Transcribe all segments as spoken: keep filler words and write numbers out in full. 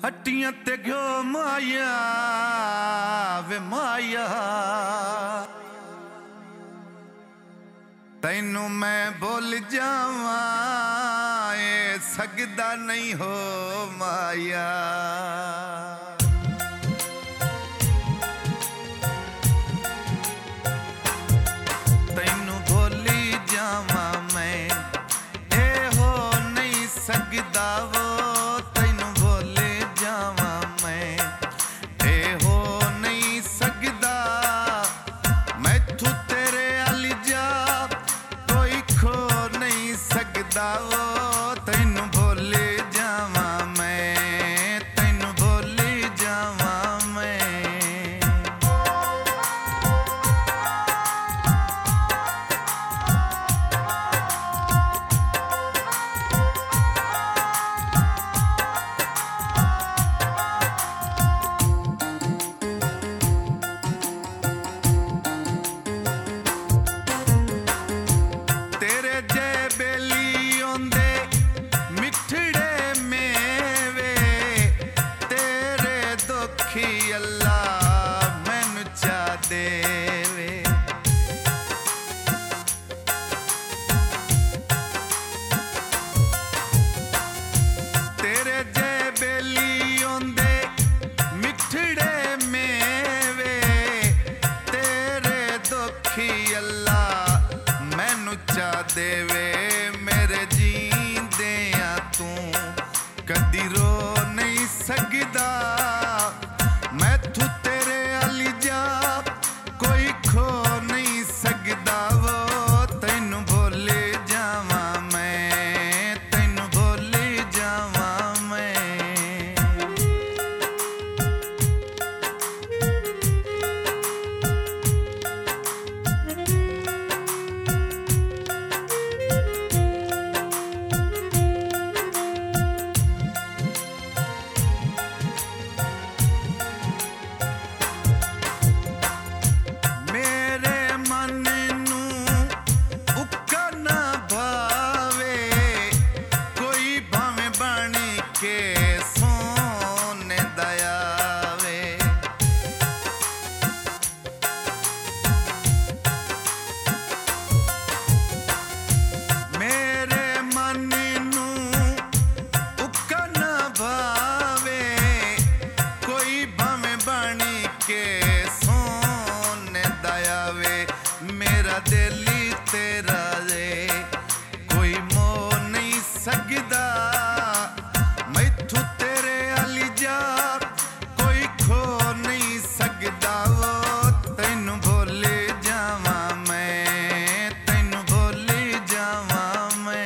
हट्टियां ते गयो माया वे माया तैनू मैं भुल जावा ए सकदा नहीं हो माया। तैनू भुली जावा मैं ए हो नहीं सकदा वो देवे मेरे जींदे तू कदी रो नहीं सकदा मैं तू तेरे अली जा कोई खो नहीं सकदा वो तैनू भुले जावा मैं तैनू भुले जावा मैं। मेरा दिली तेरा रे कोई मोह नहीं सकदा मैथू तेरे अली जा कोई खो नहीं सकदा वो तैनू भुले जावा मैं तैनू भुले जावा मैं।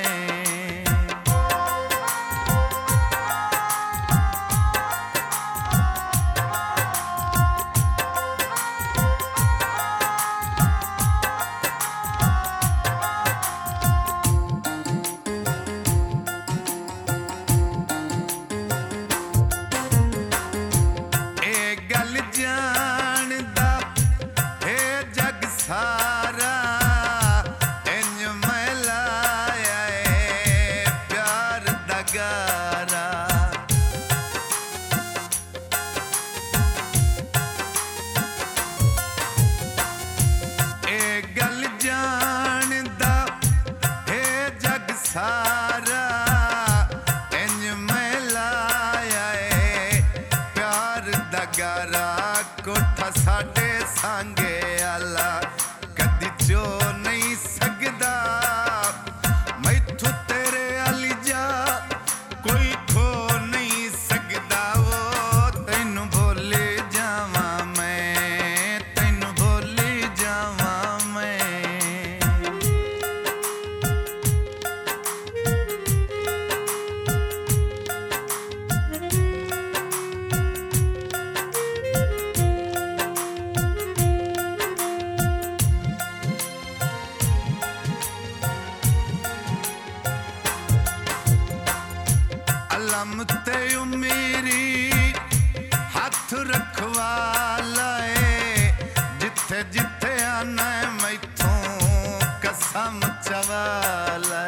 सारा इंज मैं लाया है प्यार दा गारा ए गल जानदा है जग सारा इंज मैं लाया है प्यार दा गारा कोठा साडे सांगे आला चो नहीं सकदा मैथू तेरे अली जा कोई खो नहीं सकदा वो तैनू भुले जावा मैं तैनू भुले जावा मैं। अलम ते मेरी हाथ रखवाला जिथे जिथे आना मैथों कसम चवाला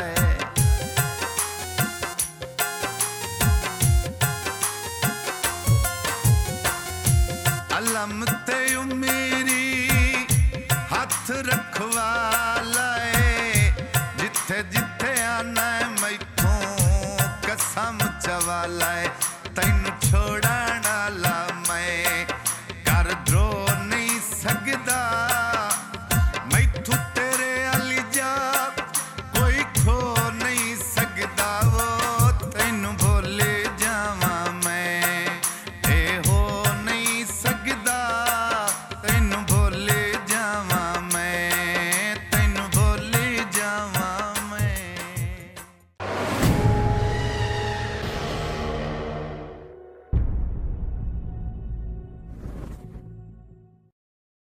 अलम ते उमेरी हथ रखवा